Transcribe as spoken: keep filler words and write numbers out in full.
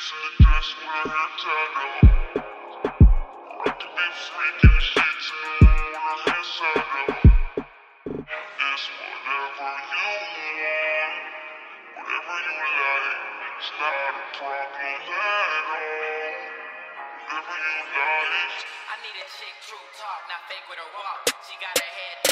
sheets in the dress with her hair tied up. I like to be a freak in the sheets in the room with her hair tied up. It's whatever you want, whatever you like. It's not a problem at all. Whatever you like. I need a chick, true talk, not fake with her walk. She got her head